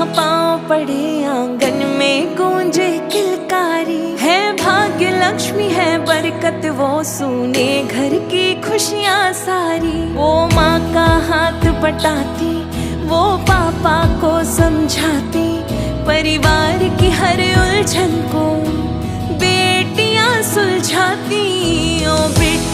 जहाँ पाँव पड़े आंगन में गूंजे किलकारी। है भाग्य लक्ष्मी है बरकत वो सुने घर की खुशियाँ सारी। वो माँ का हाथ बटाती वो पापा को समझाती, परिवार की हर उलझन को बेटियां सुलझाती। ओ बेटी